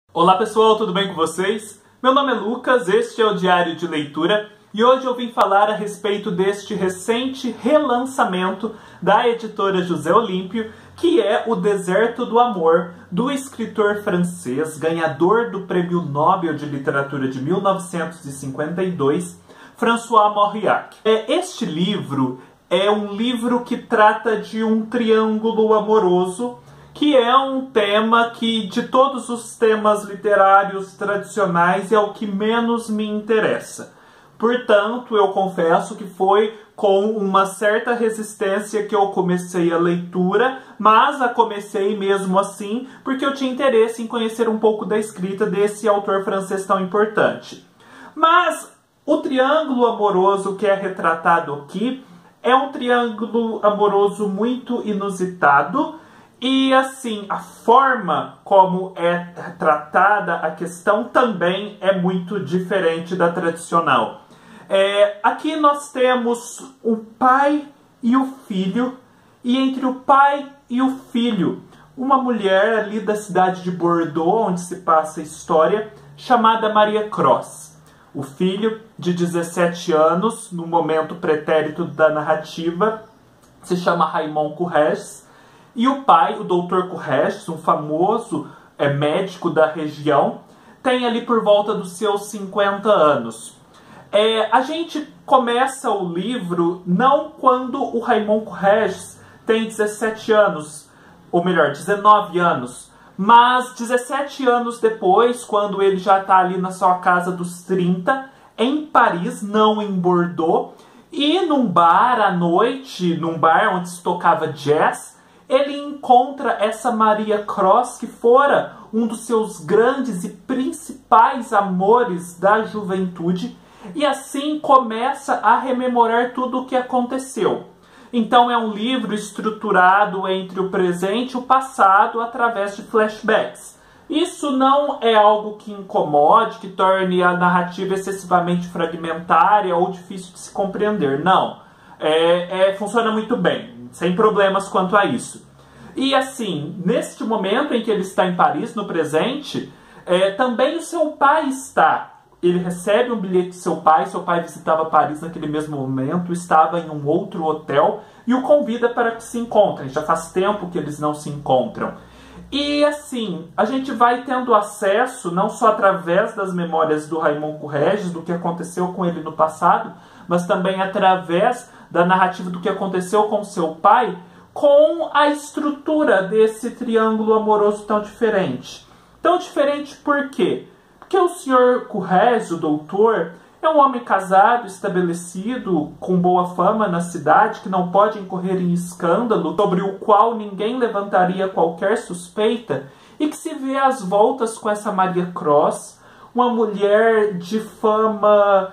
Olá pessoal, tudo bem com vocês? Meu nome é Lucas, este é o Diário de Leitura e hoje eu vim falar a respeito deste recente relançamento da editora José Olímpio, que é O Deserto do Amor, do escritor francês, ganhador do Prêmio Nobel de Literatura de 1952, François Mauriac. Este livro é um livro que trata de um triângulo amoroso, que é um tema que, de todos os temas literários tradicionais, é o que menos me interessa. Portanto, eu confesso que foi com uma certa resistência que eu comecei a leitura, mas a comecei mesmo assim porque eu tinha interesse em conhecer um pouco da escrita desse autor francês tão importante. Mas o triângulo amoroso que é retratado aqui é um triângulo amoroso muito inusitado. E assim, a forma como é tratada a questão também é muito diferente da tradicional. Aqui nós temos o pai e o filho, e entre o pai e o filho, uma mulher ali da cidade de Bordeaux, onde se passa a história, chamada Maria Cross. O filho, de 17 anos, no momento pretérito da narrativa, se chama Raymond Courrèges. E o pai, o Dr. Courrèges, um famoso médico da região, tem ali por volta dos seus 50 anos. A gente começa o livro não quando o Raymond Courrèges tem 17 anos, ou melhor, 19 anos, mas 17 anos depois, quando ele já está ali na sua casa dos 30, em Paris, não em Bordeaux, e num bar à noite, num bar onde se tocava jazz, ele encontra essa Maria Cross, que fora um dos seus grandes e principais amores da juventude, e assim começa a rememorar tudo o que aconteceu. Então é um livro estruturado entre o presente e o passado através de flashbacks. Isso não é algo que incomode, que torne a narrativa excessivamente fragmentária ou difícil de se compreender, não. Funciona muito bem, sem problemas quanto a isso. E assim, neste momento em que ele está em Paris, no presente, também o seu pai está. Ele recebe um bilhete de seu pai visitava Paris naquele mesmo momento, estava em um outro hotel e o convida para que se encontrem. Já faz tempo que eles não se encontram. E assim, a gente vai tendo acesso, não só através das memórias do Raymond Courrèges, do que aconteceu com ele no passado, mas também através da narrativa do que aconteceu com seu pai, com a estrutura desse triângulo amoroso tão diferente. Tão diferente por quê? Porque o Sr. Courrèges, o doutor, é um homem casado, estabelecido, com boa fama na cidade, que não pode incorrer em escândalo, sobre o qual ninguém levantaria qualquer suspeita, e que se vê às voltas com essa Maria Cross, uma mulher de fama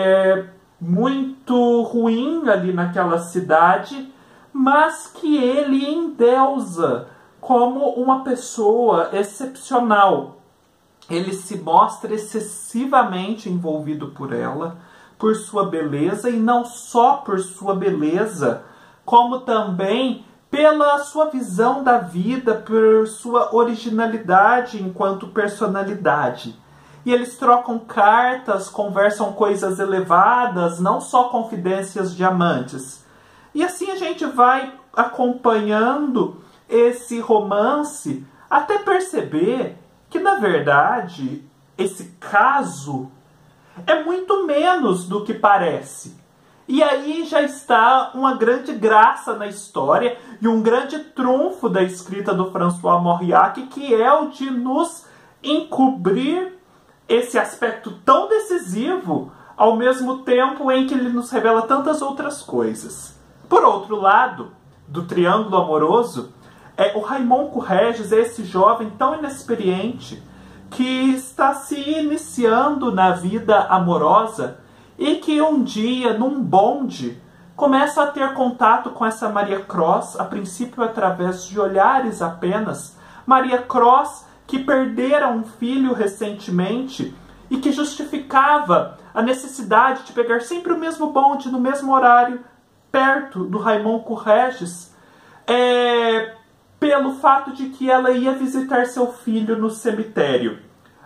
muito ruim ali naquela cidade, mas que ele endeusa como uma pessoa excepcional. Ele se mostra excessivamente envolvido por ela, por sua beleza, e não só por sua beleza, como também pela sua visão da vida, por sua originalidade enquanto personalidade. E eles trocam cartas, conversam coisas elevadas, não só confidências de amantes. E assim a gente vai acompanhando esse romance até perceber que, na verdade, esse caso é muito menos do que parece. E aí já está uma grande graça na história e um grande trunfo da escrita do François Mauriac, que é o de nos encobrir esse aspecto tão decisivo, ao mesmo tempo em que ele nos revela tantas outras coisas. Por outro lado, do triângulo amoroso, o Raymond Courrèges é esse jovem tão inexperiente que está se iniciando na vida amorosa e que um dia, num bonde, começa a ter contato com essa Maria Cross, a princípio através de olhares apenas. Maria Cross, que perdera um filho recentemente e que justificava a necessidade de pegar sempre o mesmo bonde, no mesmo horário, perto do Raymond Courrèges, pelo fato de que ela ia visitar seu filho no cemitério.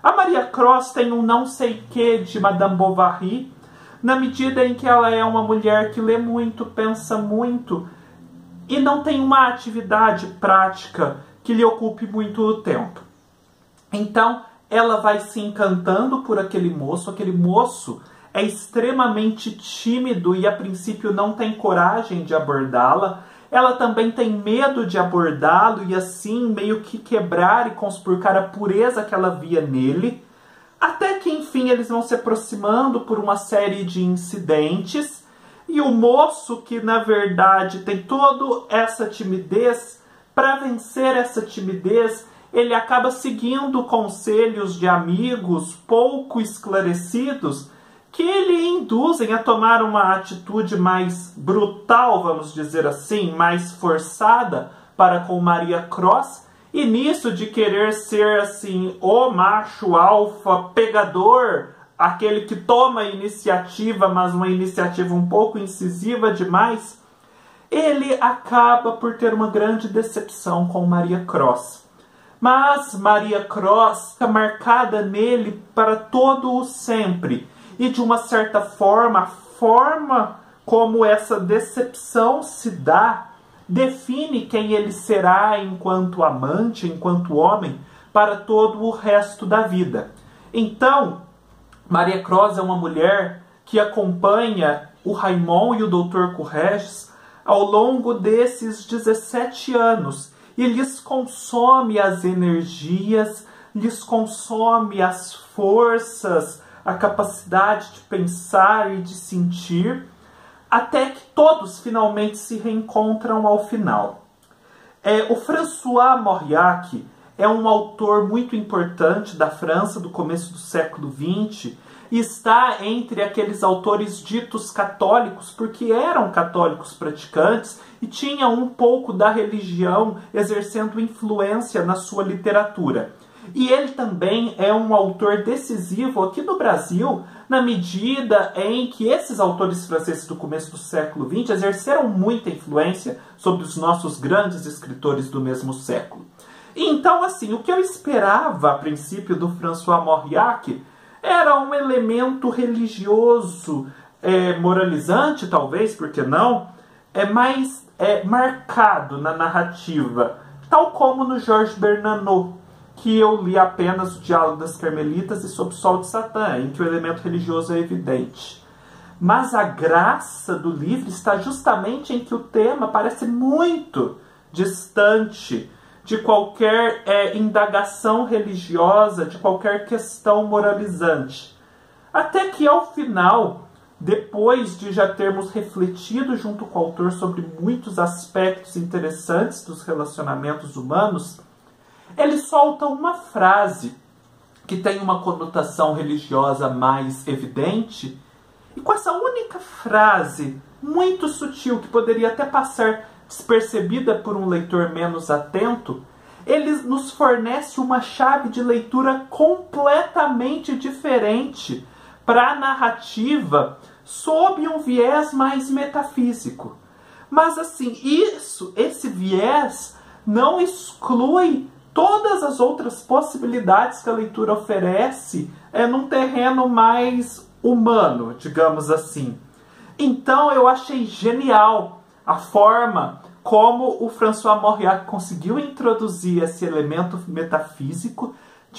A Maria Cross tem um não sei quê de Madame Bovary, na medida em que ela é uma mulher que lê muito, pensa muito e não tem uma atividade prática que lhe ocupe muito o tempo. Então, ela vai se encantando por aquele moço é extremamente tímido e a princípio não tem coragem de abordá-la. Ela também tem medo de abordá-lo e assim meio que quebrar e conspurcar a pureza que ela via nele. Até que enfim eles vão se aproximando por uma série de incidentes. E o moço, que na verdade tem toda essa timidez, para vencer essa timidez, ele acaba seguindo conselhos de amigos pouco esclarecidos que lhe induzem a tomar uma atitude mais brutal, vamos dizer assim, mais forçada para com Maria Cross, e nisso de querer ser assim o macho alfa pegador, aquele que toma a iniciativa, mas uma iniciativa um pouco incisiva demais, ele acaba por ter uma grande decepção com Maria Cross. Mas Maria Cross fica marcada nele para todo o sempre. E de uma certa forma, a forma como essa decepção se dá define quem ele será enquanto amante, enquanto homem, para todo o resto da vida. Então, Maria Cross é uma mulher que acompanha o Raymond e o Dr. Courrèges ao longo desses 17 anos e lhes consome as energias, lhes consome as forças, a capacidade de pensar e de sentir, até que todos finalmente se reencontram ao final. O François Mauriac é um autor muito importante da França do começo do século XX e está entre aqueles autores ditos católicos, porque eram católicos praticantes e tinham um pouco da religião exercendo influência na sua literatura. E ele também é um autor decisivo aqui no Brasil, na medida em que esses autores franceses do começo do século XX exerceram muita influência sobre os nossos grandes escritores do mesmo século. E então, assim, o que eu esperava a princípio do François Mauriac era um elemento religioso, moralizante, talvez, por que não? Mais marcado na narrativa, tal como no Georges Bernanos, que eu li apenas o Diálogo das Carmelitas e Sob o Sol de Satã, em que o elemento religioso é evidente. Mas a graça do livro está justamente em que o tema parece muito distante de qualquer indagação religiosa, de qualquer questão moralizante. Até que ao final, depois de já termos refletido junto com o autor sobre muitos aspectos interessantes dos relacionamentos humanos, ele solta uma frase que tem uma conotação religiosa mais evidente, e com essa única frase, muito sutil, que poderia até passar despercebida por um leitor menos atento, ele nos fornece uma chave de leitura completamente diferente para a narrativa sob um viés mais metafísico. Mas assim, esse viés não exclui todas as outras possibilidades que a leitura oferece num terreno mais humano, digamos assim. Então eu achei genial a forma como o François Mauriac conseguiu introduzir esse elemento metafísico de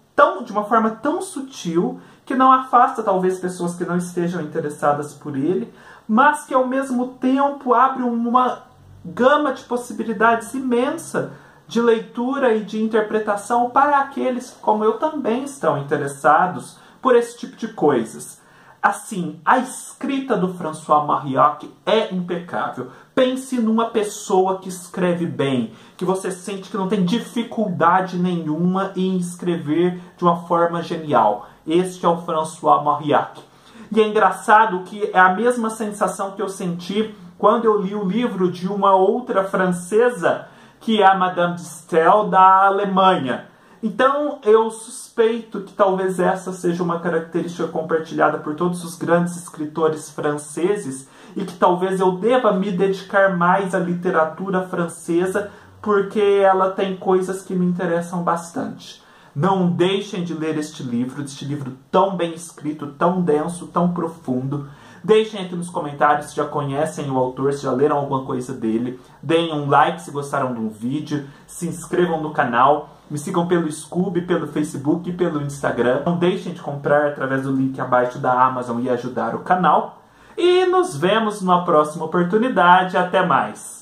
uma forma tão sutil que não afasta talvez pessoas que não estejam interessadas por ele, mas que ao mesmo tempo abre uma gama de possibilidades imensa de leitura e de interpretação para aqueles que, como eu, também estão interessados por esse tipo de coisas. Assim, a escrita do François Mauriac é impecável. Pense numa pessoa que escreve bem, que você sente que não tem dificuldade nenhuma em escrever de uma forma genial. Este é o François Mauriac. E é engraçado que é a mesma sensação que eu senti quando eu li o livro de uma outra francesa, que é a Madame de Staël, da Alemanha. Então eu suspeito que talvez essa seja uma característica compartilhada por todos os grandes escritores franceses e que talvez eu deva me dedicar mais à literatura francesa porque ela tem coisas que me interessam bastante. Não deixem de ler este livro tão bem escrito, tão denso, tão profundo. Deixem aqui nos comentários se já conhecem o autor, se já leram alguma coisa dele. Deem um like se gostaram do vídeo, se inscrevam no canal, me sigam pelo Scoob, pelo Facebook e pelo Instagram. Não deixem de comprar através do link abaixo da Amazon e ajudar o canal. E nos vemos numa próxima oportunidade. Até mais!